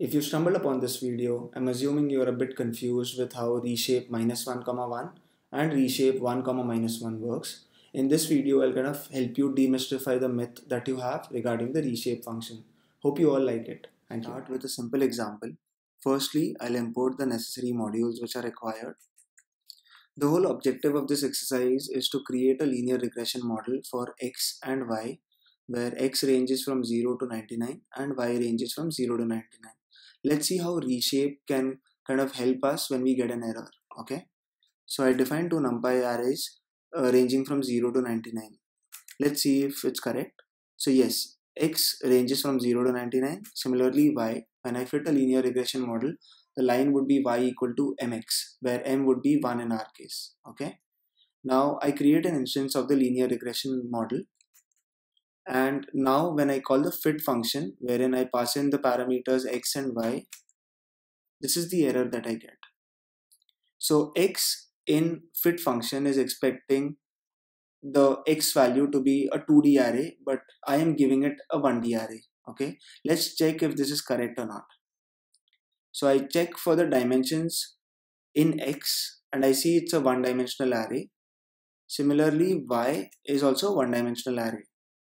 If you stumbled upon this video, I'm assuming you're a bit confused with how reshape -1, 1 and reshape 1, -1 works. In this video, I'll kind of help you demystify the myth that you have regarding the reshape function. Hope you all like it. Thank you. Start with a simple example. Firstly, I'll import the necessary modules which are required. The whole objective of this exercise is to create a linear regression model for x and y, where x ranges from 0 to 99 and y ranges from 0 to 99. Let's see how reshape can kind of help us when we get an error. Okay, so I defined two numpy arrays ranging from 0 to 99. Let's see if it's correct. So yes, x ranges from 0 to 99. Similarly, y, when I fit a linear regression model, the line would be y equal to mx, where m would be 1 in our case. Okay, now I create an instance of the linear regression model. And now when I call the fit function, wherein I pass in the parameters x and y, this is the error that I get. So x in fit function is expecting the x value to be a 2D array, but I am giving it a 1D array. Okay, let's check if this is correct or not. So I check for the dimensions in x and I see it's a one-dimensional array. Similarly, y is also a one-dimensional array.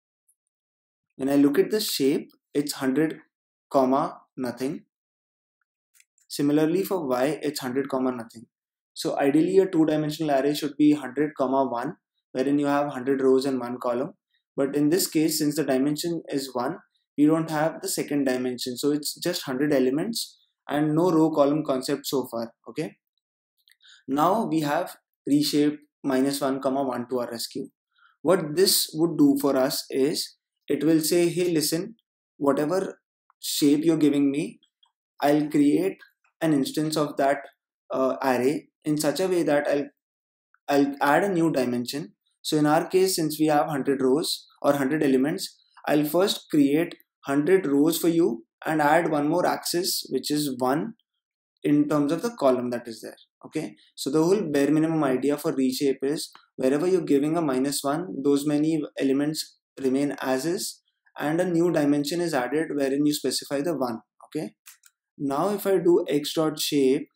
When I look at the shape, it's 100, nothing. Similarly for y, it's 100, nothing. So ideally a two-dimensional array should be 100, 1, wherein you have 100 rows and 1 column. But in this case, since the dimension is 1, you don't have the second dimension. So it's just 100 elements and no row column concept so far. Okay. Now we have reshape -1, 1 to our rescue. What this would do for us is, it will say, hey, listen, whatever shape you're giving me, I'll create an instance of that array in such a way that I'll add a new dimension. So in our case, since we have 100 rows or 100 elements, I'll first create 100 rows for you and add one more axis, which is 1 in terms of the column that is there. Okay, so the whole bare minimum idea for reshape is, wherever you're giving a -1, those many elements remain as is and a new dimension is added wherein you specify the 1. Okay, now if I do X.reshape,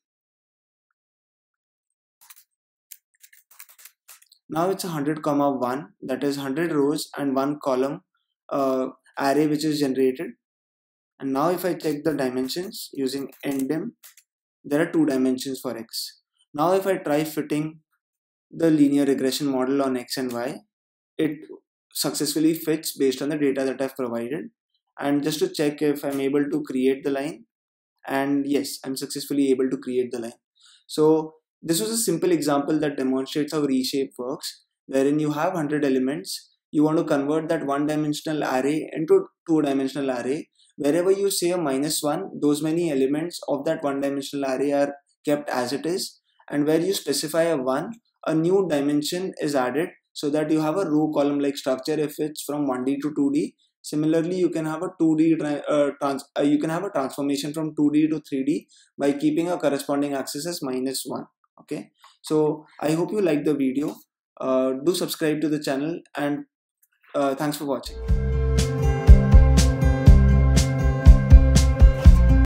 now it's 100, 1, that is 100 rows and 1 column array which is generated. And now if I check the dimensions using ndim, there are 2 dimensions for x. Now if I try fitting the linear regression model on x and y, it successfully fits based on the data that I've provided. And just to check if I'm able to create the line, and yes, I'm successfully able to create the line. So this was a simple example that demonstrates how reshape works, wherein you have 100 elements, you want to convert that one-dimensional array into two-dimensional array. Wherever you say a -1, those many elements of that one-dimensional array are kept as it is, and where you specify a 1, a new dimension is added so that you have a row column like structure if it's from 1D to 2D. Similarly, you can have a transformation from 2D to 3D by keeping a corresponding axis as -1. Okay, so I hope you like the video. Do subscribe to the channel, and thanks for watching.